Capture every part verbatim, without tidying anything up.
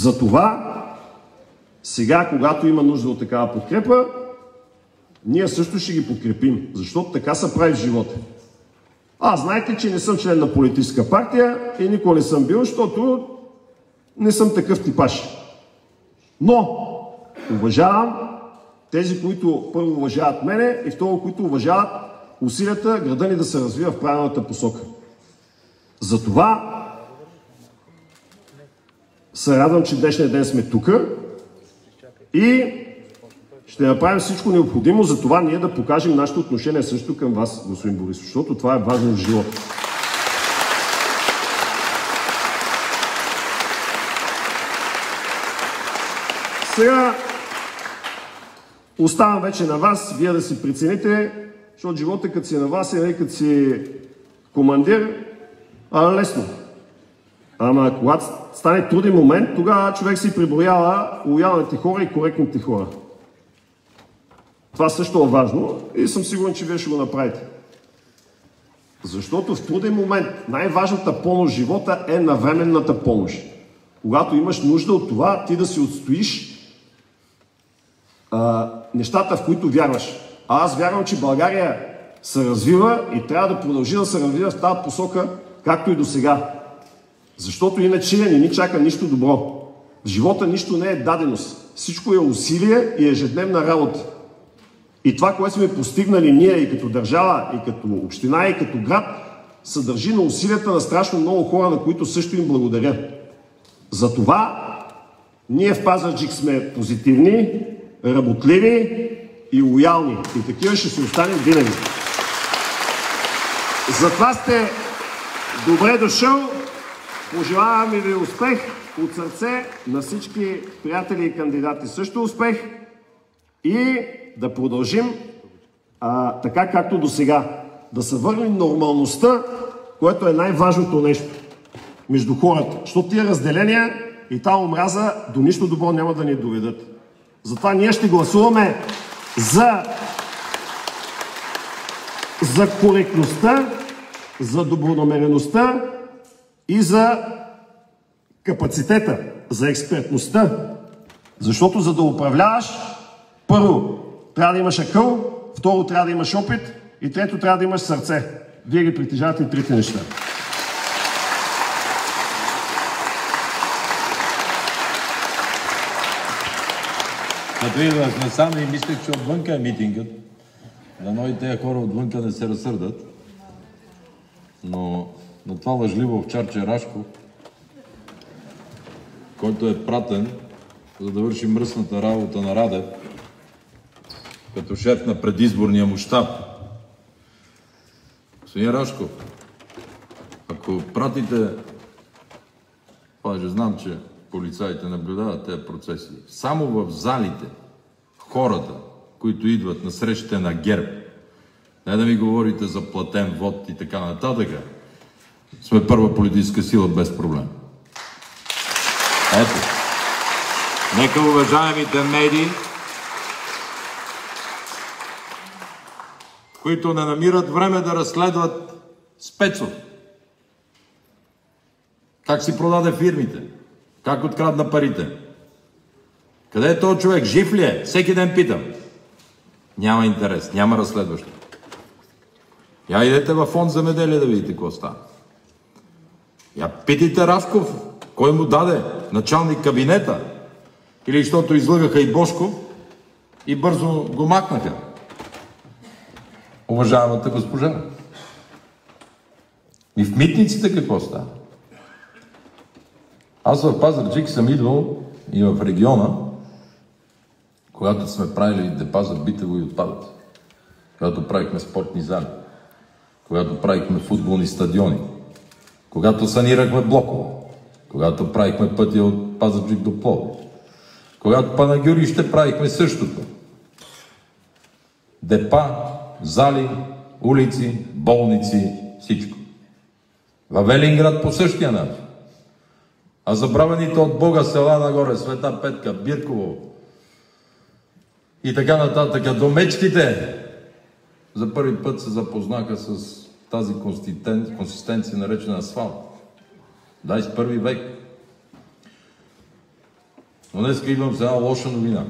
Затова сега, когато има нужда от такава подкрепа, ние също ще ги подкрепим, защото така се прави в живота. Аз знаете, че не съм член на политическа партия и никога не съм бил, защото не съм такъв типаж. Но уважавам тези, които първо уважават мене и второ, които уважават усилията града ни да се развива в правилната посока. Затова се радвам, че днешния ден сме тук и ще направим всичко необходимо за това ние да покажем нашето отношение също към вас, господин Борисов, защото това е важно в живота. Сега оставам вече на вас, вие да си прецените, защото живота като си на вас и като си командир, а лесно. Ама когато стане труден момент, тогава човек си преброява лоялните хора и коректните хора. Това също е важно и съм сигурен, че вие ще го направите. Защото в труден момент най-важната помощ в живота е навременната помощ. Когато имаш нужда от това, ти да си отстоиш а, нещата, в които вярваш. А аз вярвам, че България се развива и трябва да продължи да се развива в тази посока, както и до сега. Защото иначе не ни чака нищо добро. В живота нищо не е даденост. Всичко е усилие и ежедневна работа. И това, което сме постигнали ние и като държава, и като община, и като град, се държи на усилията на страшно много хора, на които също им благодаря. Затова ние в Пазарджик сме позитивни, работливи и лоялни. И такива ще се останем винаги. Затова сте добре дошъл. Пожелаваме ви успех от сърце, на всички приятели и кандидати също успех и да продължим а, така както до сега. Да се върнем нормалността, което е най-важното нещо между хората. Защото тия разделения и тази омраза до нищо добро няма да ни доведат. Затова ние ще гласуваме за, за коректността, за добронамереността и за капацитета, за експертността. Защото за да управляваш, първо трябва да имаш акъл, второ трябва да имаш опит и трето трябва да имаш сърце. Вие ги притежавате и трите неща. Като идвахме сам и мислех, че отвънка е митингът. Дано и тези хора отвънка не се разсърдат. Но на това лъжливо овчарче Рашков, който е пратен, за да върши мръсната работа на Радев, като шеф на предизборния му щаб. Господин Рашков, ако пратите, понеже знам, че полицаите наблюдават тези процеси, само в залите хората, които идват на срещите на ГЕРБ, не да ми говорите за платен вод и така нататък, сме първа политическа сила без проблем. Ето. Нека уважаемите медии, които не намират време да разследват Спецов, как си продаде фирмите, как открадна парите. Къде е този човек? Жив ли е? Всеки ден питам. Няма интерес, няма разследващо. Я идете във фонд земеделие да видите какво става. Я питайте Рашков, кой му даде началник кабинета. Или защото излъгаха и Бошков и бързо го махнаха. Уважаемата госпожа. И в митниците какво става? Аз в Пазарджик съм идвал и в региона, когато сме правили депа за битово и отпадъци, когато правихме спортни зали, когато правихме футболни стадиони, когато санирахме блокове, когато правихме пътя от Пазарджик до Пловдив, когато Панагюрище правихме същото. Депа, зали, улици, болници, всичко. Във Велинград по същия начин. А забравените от Бога села нагоре, Света Петка, Бирково и така нататък, до мечките, за първи път се запознаха с тази консистенция, наречена асфалт. двадесет и първи век. Но днес идвам с една лоша новина.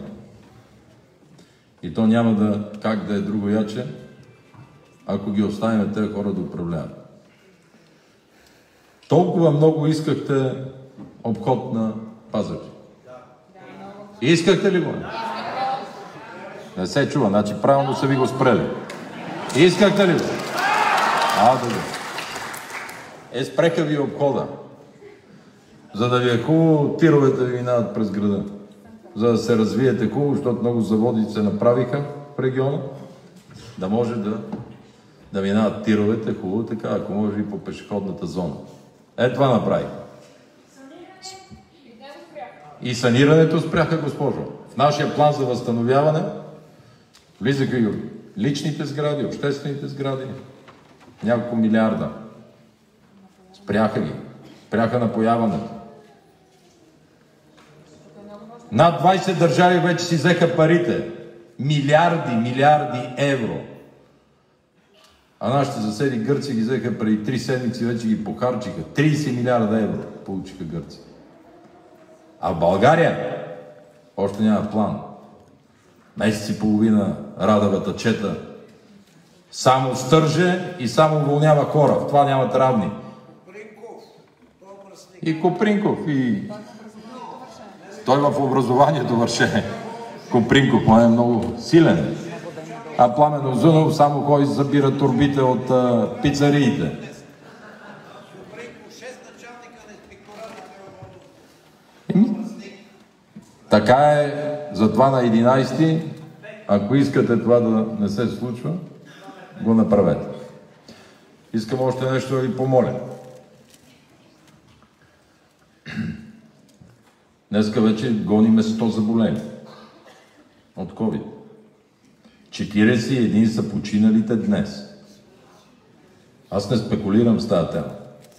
И то няма да как да е друго яче, ако ги оставим тези хора да управляват. Толкова много искахте обход на Пазарджик. Искахте ли го? Не се чува, значи правилно са ви го спрели. Искахте ли го? А, да го. Е, спреха ви обхода. За да ви е хубаво, тировете ви минават през града. За да се развиете хубаво, защото много заводи се направиха в региона, да може да, да минават тировете хубаво, така, ако може и по пешеходната зона. Е, това направи. И санирането спряха, госпожо. В нашия план за възстановяване влизаха и личните сгради, обществените сгради, няколко милиарда. Спряха ги. Спряха напояването. Над двайсет държави вече си взеха парите. Милиарди, милиарди евро. А нашите съседи Гърци ги взеха преди три седмици, вече ги похарчиха. трийсет милиарда евро получиха Гърци. А в България още няма план. Месец и половина Радевата чета само стърже и само уволнява хора. В това нямат равни. И Копринков, и... Той в образованието върше. Копринков, но е много силен. А Пламен Озунов само кой забира турбите от а, пицариите. Така е, затова на единайсети, ако искате това да не се случва, го направете. Искам още нещо да ви помоля. Днеска вече гониме сто заболени от ковид. четирийсет и един са починалите днес. Аз не спекулирам с тази тема.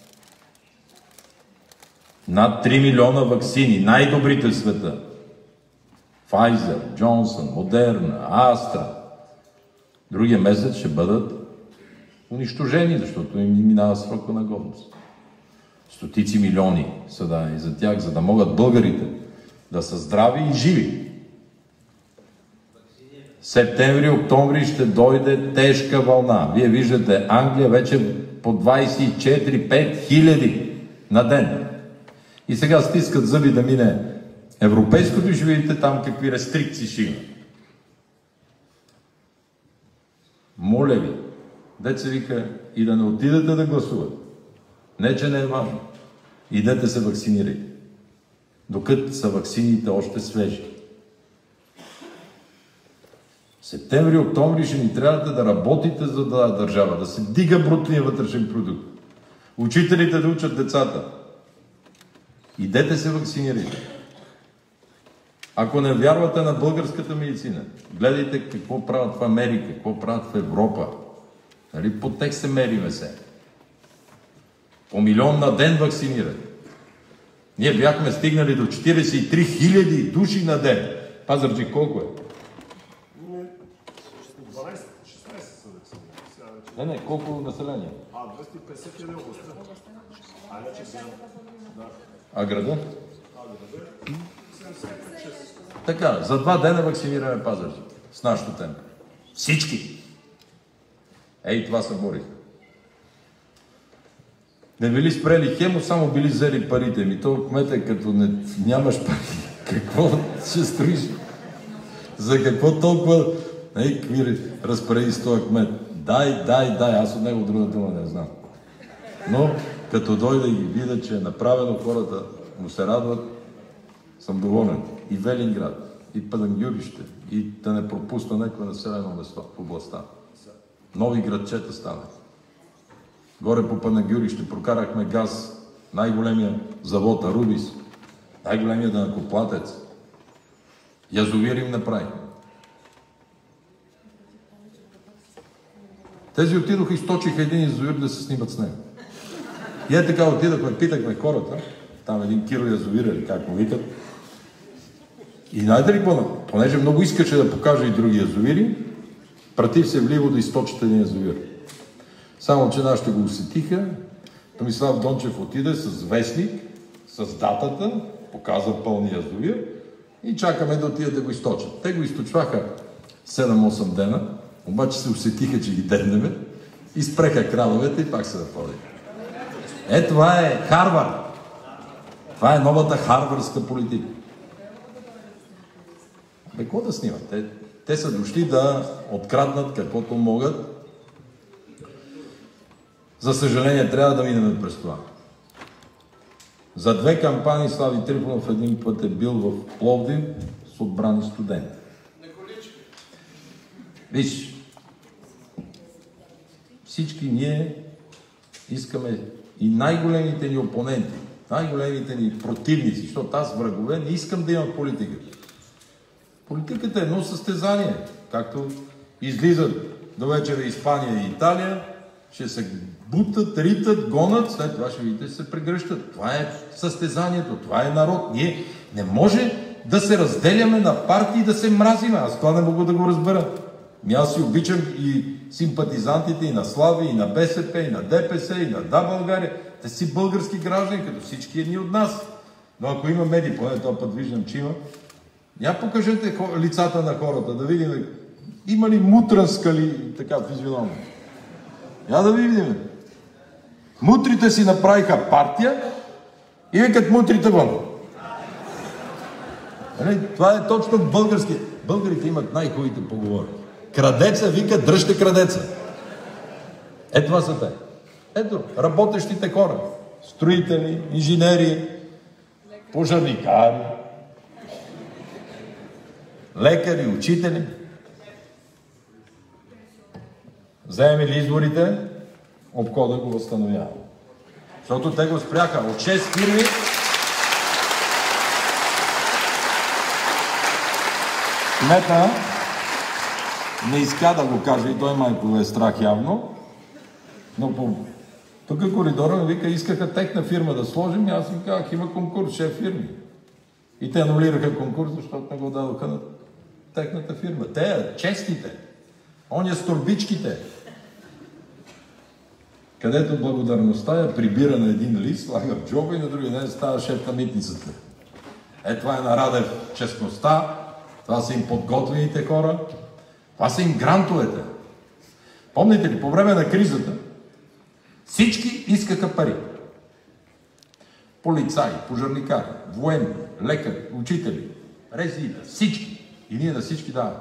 Над три милиона ваксини, най-добрите в света. Pfizer, Johnson, Moderna, Astra. Другия месец ще бъдат унищожени, защото им минава срока на годност. Стотици милиони са дадени за тях, за да могат българите да са здрави и живи. Септември, октомври ще дойде тежка вълна. Вие виждате, Англия вече по двайсет и четири пет хиляди на ден. И сега стискат зъби да мине европейското и ще видите там какви рестрикции ще има. Моля ви, деца вика, и да не отидете да гласувате. Не, че не е важно. Идете се вакцинирайте. Докато са ваксините още свежи. Септември, октомври ще ни трябва да работите за да държава, да се дига брутния вътрешен продукт. Учителите да учат децата. Идете се вакцинирайте. Ако не вярвате на българската медицина, гледайте какво правят в Америка, какво правят в Европа. Нали? По текст се мериме се. По милион на ден вакцинират. Ние бяхме стигнали до четирийсет и три хиляди души на ден. Пазарджик колко е? дванайсет шестнайсет са вакцинирани. Не, не, колко население? А, двеста и петдесет хиляди областта. А, иначе да. А града? А, града? седемдесет и шест. Така, за два дена вакцинираме Пазарджик. С нашото темпо. Всички! Ей, това се борих. Не били спрели хемо, само били взели парите ми. То кмете, като не, нямаш пари, какво ще строиш? За какво толкова... Ей, какви разпореди с този кмет? Дай, дай, дай. Аз от него друга дума не знам. Но, като дойда и видя, че е направено, хората му се радват, съм доволен. И Велинград, и Панагюрище, и да не пропусна някое населено место в областта. Нови градчета станат. Горе по Панагюрище прокарахме газ, най-големия завод Арубис, най-големия данъкоплатец. Язовир им направихме. Тези отидоха и сточиха един язовир да се снимат с него. И е така отидахме, питахме хората, там един Киро язовир, или как му викат. И знаете ли какво? Понеже много искаше да покаже и други язовири, пратив се вливо да източат един язовир. Само, че нашите го усетиха. Томислав Дончев отиде с вестник, с датата, показа пълния язовир, И чакаме да отидат да го източат. Те го източваха седем-осем дена, обаче се усетиха, че ги деднеме, изпреха крановете и пак се запълниха. Е, това е Харвард. Това е новата харвардска политика. Бе, какво да снимат? Те, те са дошли да откраднат каквото могат. За съжаление, трябва да минем през това. За две кампании Слави Трифонов един път е бил в Пловдив с отбрани студенти. Виж, всички ние искаме и най-големите ни опоненти, най-големите ни противници, защото аз врагове не искам да имам политика. Политиката е едно състезание. Както излизат до вечера Испания и Италия, ще се бутат, ритат, гонат, след това ще видите, се прегръщат. Това е състезанието, това е народ. Ние не може да се разделяме на партии и да се мразиме. Аз това не мога да го разбера. Ми аз си обичам и симпатизантите и на Слави, и на БСП, и на ДПС, и на Да, България. Те си български граждани, като всички едни от нас. Но ако има медии, поне този път виждам, че има, я покажете лицата на хората, да видим има ли мутренска ли така физиономия. Я да ви видим. Мутрите си направиха партия и викат мутрите вън. Това е точно български. Българите имат най-хубавите поговорки. Крадеца вика, дръжте крадеца. Ето това са те. Ето, работещите хора. Строители, инженери, пожарникари, лекари, учители. Вземем ли изборите, обхода го възстановява. Защото те го спряха от шест фирми. Кмета не иска да го каже и той майко е страх явно, но по тук коридора ми вика, искаха техна фирма да сложим и аз им казах, има конкурс, шест фирми. И те анулираха конкурс, защото не го дадоха на техната фирма. Те, честите, оня с турбичките, където благодарността я прибира на един лист, слага в джоба и на другия ден става шеф на митницата. Е, това е на Радев честността, това са им подготвените хора, това са им грантовете. Помните ли, по време на кризата всички искаха пари. Полицаи, пожарникари, военни, лекари, учители, резиите, всички. И ние на всички даваме.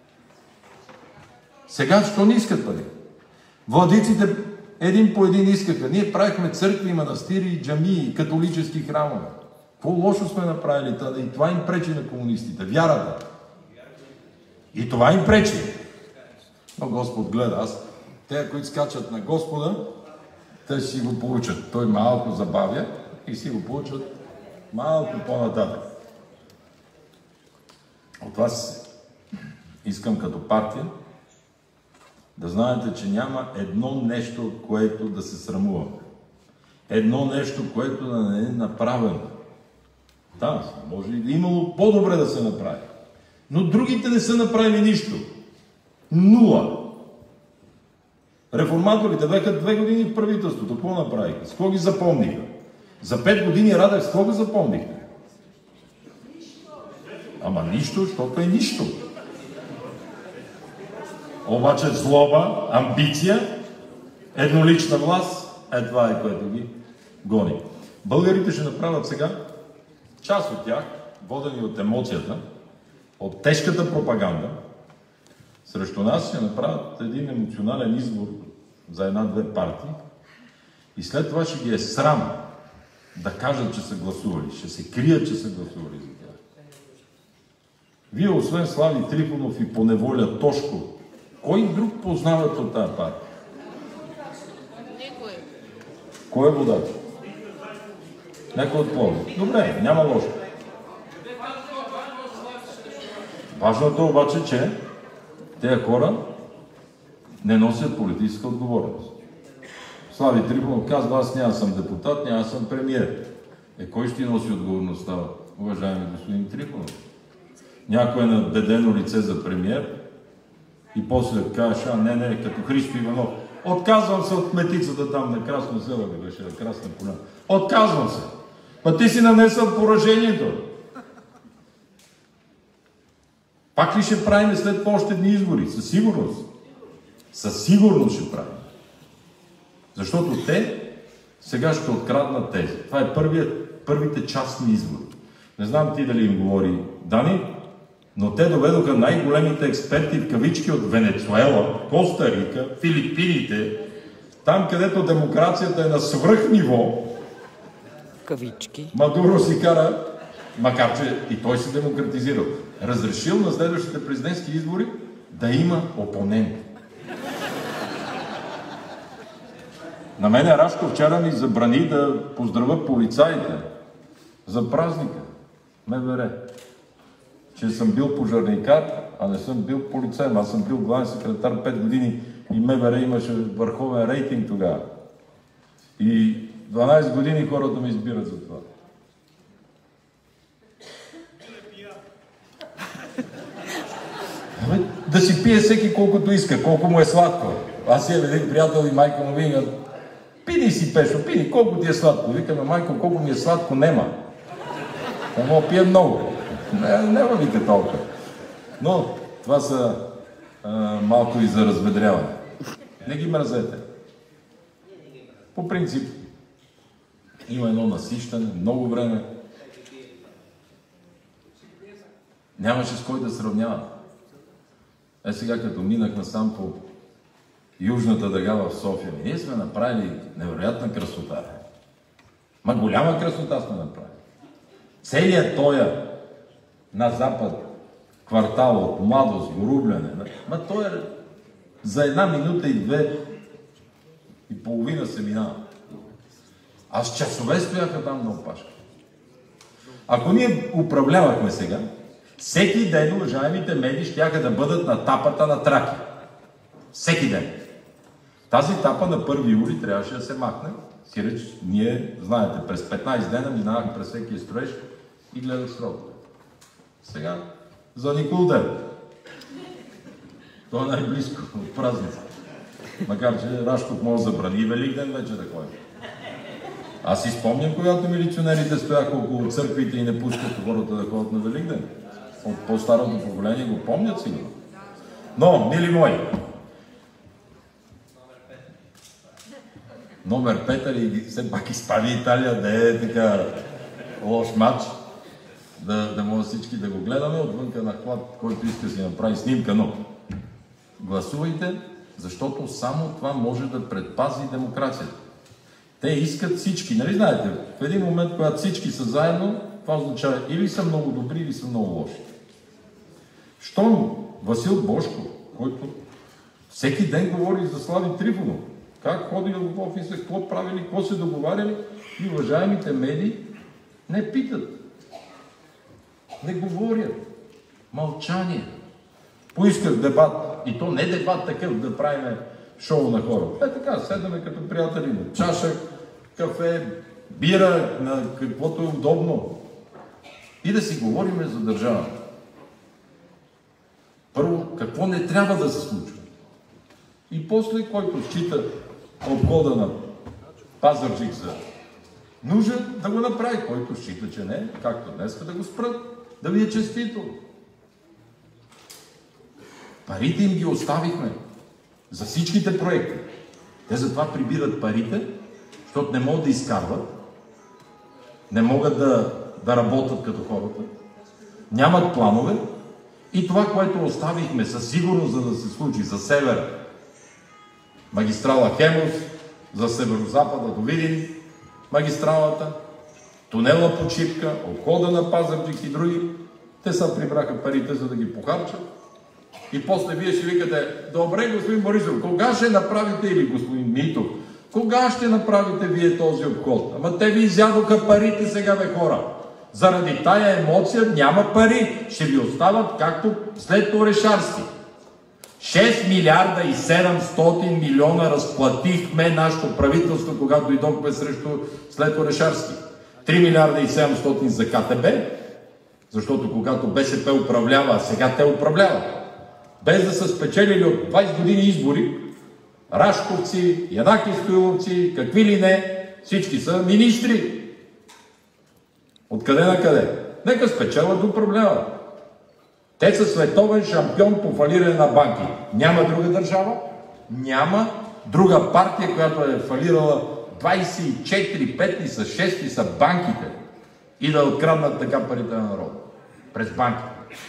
Сега, що не искат пари? Владиците един по един искаха. Ние правихме църкви, манастири, джамии, католически храмове. Какво лошо сме направили? И това им пречи на комунистите. Вярата. И това им пречи. Но Господ гледа. Аз, те, които скачат на Господа, те си го получат. Той малко забавя и си го получат малко по-нататък. От вас искам като партия да знаете, че няма едно нещо, което да се срамува. Едно нещо, което да не е направено. Да, може и да имало по-добре да се направи. Но другите не са направили нищо. Нула. Реформаторите бяха две години в правителството. Какво направиха? С какво ги запомниха? За пет години Радев с какво го запомниха? Ама нищо, защото е нищо. Обаче злоба, амбиция, еднолична власт, е това е, което ги гони. Българите ще направят сега, част от тях, водени от емоцията, от тежката пропаганда, срещу нас ще направят един емоционален избор за една-две партии и след това ще ги е срам да кажат, че са гласували. Ще се крият, че са гласували за тях. Вие, освен Слави Трифонов и по неволя Тошко, кой друг познават от тази партия? Никой. Кой е водач? Някой от Пловдив. Добре, няма лошо. Важното обаче, че тези хора не носят политическа отговорност. Слави Трифонов казва, аз няма съм депутат, няма съм премиер. Е, кой ще носи отговорността, уважаеми господин Трифонов? Някой е надедено лице за премиер и после кажеш, а не, не, като Христо Иванов. Отказвам се от метицата там на Красно село, да беше на Красна поляна. Отказвам се. Ма ти си нанесъл поражението. Пак ли ще правим след още дни избори? Със сигурност. Със сигурност ще правим. Защото те сега ще откраднат тези. Това е първият, първите частни избори. Не знам ти дали им говори Дани, но те доведоха най-големите експерти в кавички от Венецуела, Коста Рика, Филипините, там където демокрацията е на свръхниво. Кавички. Мадуро си кара, макар че и той се демократизирал, разрешил на следващите президентски избори да има опонент. На мене Рашко вчера ми забрани да поздравя полицаите за празника. МВР. Че съм бил пожарникар, а не съм бил полицай. Аз съм бил главен секретар пет години и МВР имаше върховен рейтинг тогава. И дванайсет години хората ме избират за това. Да си пие всеки колкото иска, колко му е сладко. Аз имам един приятел и майка му вика: пини си, Пешо, пини, колко ти е сладко. Викаме: майко, колко ми е сладко, нема. Ама пие много. Не, няма вика толкова. Но това са а, малко и за разведряване. Не ги мразете. По принцип, има едно насищане, много време. Нямаше с кой да сравнява. Е, сега като минах насам по Южната дъга в София, ние сме направили невероятна красота. Ма голяма красота сме направили. Целият тоя на запад квартал от Младост, Горубляне, ма той е за една минута и две и половина се минава. Аз часове стояха там на опашка. Ако ние управлявахме сега, всеки ден уважаемите медии щяха да бъдат на тапата на Траки. Всеки ден. Тази тапа на първи юли трябваше да се махне. Сиреч, ние, знаете, през петнайсет дена минавах през всеки строеж и гледах срокове. Сега за Николден. Това е най-близко от празница. Макар че Рашков може да забрани и Великден вече да ходи. Аз си спомням, когато милиционерите стояха около църквите и не пускат хората да ходят на Великден. От по-старото поколение го помнят сигурно. Но, мили мои, номер пет и все пак Испания и Италия да е така лош матч, да, да може всички да го гледаме, отвънка на хлад, който иска си направи снимка, но гласувайте, защото само това може да предпази демокрацията. Те искат всички, нали знаете, в един момент, когато всички са заедно, това означава или са много добри, или са много лоши. Щом Васил Божков, който всеки ден говори за Слави Трифонов, как ходили в офиса, какво правили, какво се договаряли, и уважаемите медии не питат, не говорят. Мълчание. Поисках дебат, и то не дебат такъв да правим шоу на хора. Е така, седаме като приятели на чаша, кафе, бира, на каквото е удобно. И да си говорим за държавата. Първо, какво не трябва да се случва. И после, който счита обхода на Пазарджик за нужен, да го направи. Който счита, че не, както днес, да го спрат, да ви е честито. Парите им ги оставихме за всичките проекти. Те затова прибират парите, защото не могат да изкарват, не могат да, да работят като хората, нямат планове и това, което оставихме със сигурност, за да се случи за север, магистрала Хемус, за северо-запада до Видин, магистралата, тунела под Шипка, обхода на Пазарджик и други, те са прибраха парите, за да ги похарчат. И после вие ще викате: добре, господин Борисов, кога ще направите, или господин Митов, кога ще направите вие този обход? Ама те ви изядоха парите сега, бе, хора. Заради тая емоция няма пари. Ще ви остават както след Орешарски. шест милиарда и седемстотин милиона разплатихме нашето правителство, когато дойдохме срещу след Орешарски. три милиарда и седемстотин за КТБ, защото когато БСП управлява, а сега те управляват, без да са спечелили от двайсет години избори, Рашковци, Янаки Стоиловци, какви ли не, всички са министри. Откъде на къде? Нека спечелят да управляват. Те са световен шампион по фалиране на банки. Няма друга държава, няма друга партия, която е фалирала двайсет и четири, пет ли са, шест ли са банките и да откраднат така парите на народа. През банките.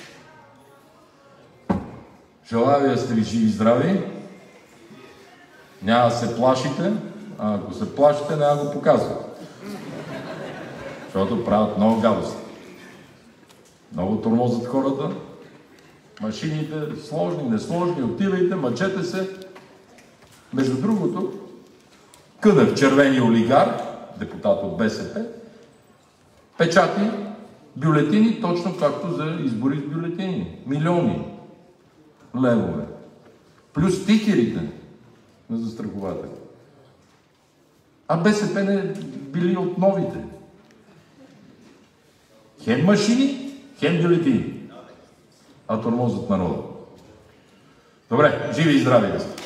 Желая ви да сте ви живи и здрави. Няма да се плашите, а ако се плашите, няма да го показвате. Защото правят много гадости. Много тормозят хората. Машините, сложни, несложни, отивайте, мъчете се. Между другото, Кънев, червени олигарх, депутат от БСП, печати бюлетини, точно както за избори с бюлетини. Милиони левове. Плюс стикерите на застрахователи. А БСП не били от новите. Хем машини, хем бюлетини. А тормозът народа. Добре, живи и здрави да сте.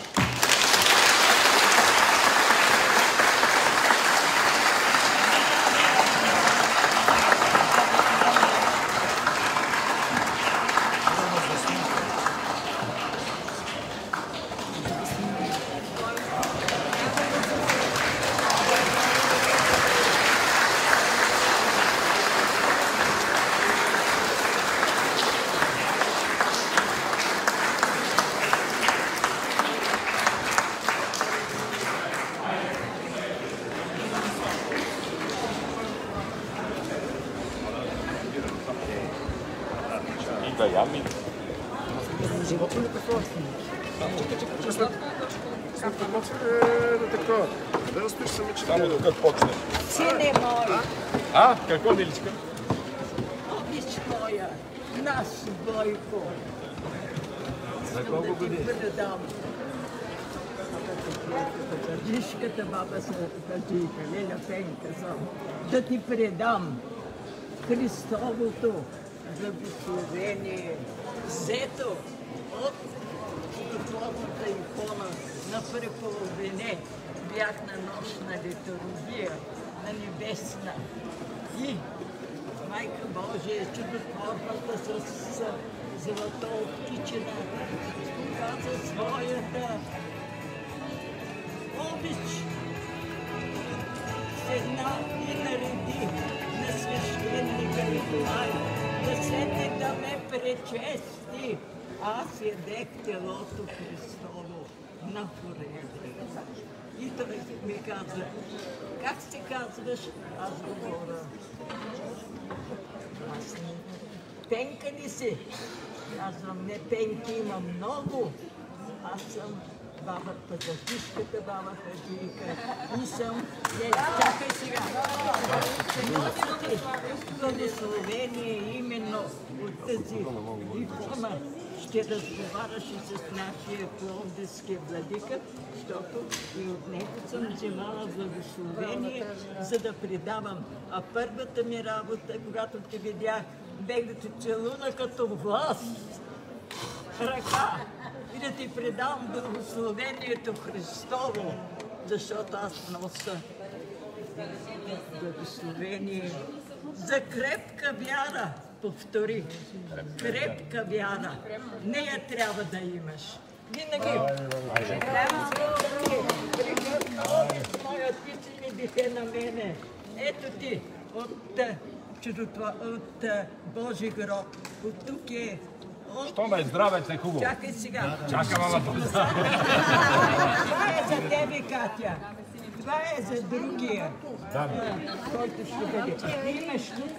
Само докато почне. Сине мой, А, какво, Миличка? обич моя, наш Бойко. За колко години? Да ти предам. Вишката баба се каджика, Леля Пенка съм. Да ти предам Христовото благословение, взето от чудотворната икона на преполовине. Бях на нощна литургия, на небесна. И Майка Божия, чудотворната с злато обкичена, каза своята обич. Седна и нареди на свещеника Николай да седне да ме пречести. Аз ядех телото Христово на поребрик. И той ми каза, как се казваш? Аз говоря. Аз не... Пенка ли си? Казвам, не пенки има много. Аз съм баба Пазахишката, баба Хаджийка. И съм... Не, чакай сега. Благословение именно от тази икона ще разговаряш и с нашия пловдивски владика, защото и от него съм взимала благословение, за да предавам. А първата ми работа, когато те видях, бех да те целуна като власт, ръка, и да ти предам благословението Христово, защото аз нося благословение за крепка вяра. Повтори. Крепка вяра. Нея трябва да имаш. Винаги. Моят пици ми биха на мене. Ето ти от, от Божи гроб. От тук е. Що ме здравец е хубаво? Чакай сега. Чакам, ама това. Това е за тебе, Катя. Това е за другия, който ще бъде. Имаш тук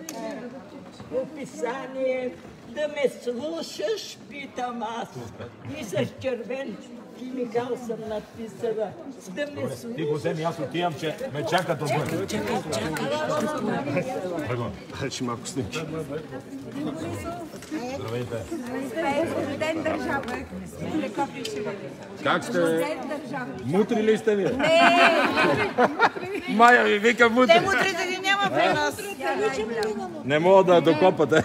описание, да ме слушаш, питам аз. И с червен химикал съм надписала. Да ме слушаш. Ти го вземи, аз отивам, че ме чакат отвън. Чакай, чакай. Хайде малко снимки. Здравейте. Студент държава. Как сте? Студент държава. Мутри ли сте ви? Не! Майя ви вика мутри. Те мутрите ги няма при нас. Не мога да докопате.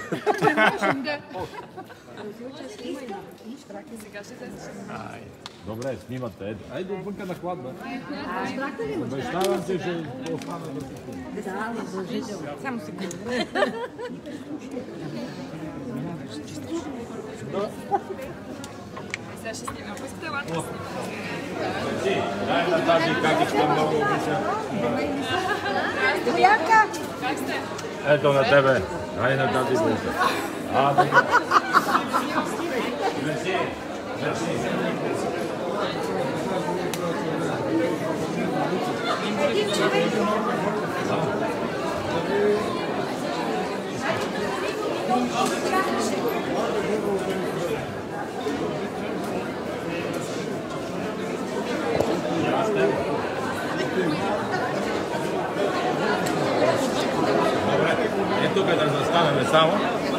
Добре, снимате. Айде отвънка на хладна. Обещавам се, че остана да се. Само секунда. снимам. Ако искате, елате да снимам. Дай на тази какичка много обича. Стояка! Как сте? Ето на тебе. Дай на тази обича. А, така. Мерси. Мерси. Добре, е тук да застанем само.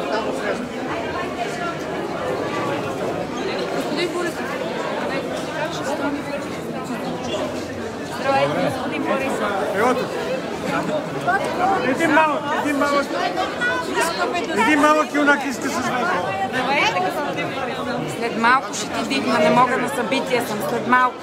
Господин Борисов. Здравейте, господин Борисов. Един малък, един малък, един малък юнак иска с вас. Здравейте, господин Борисов. След малко ще ти дигна, не мога на събитие съм, след малко.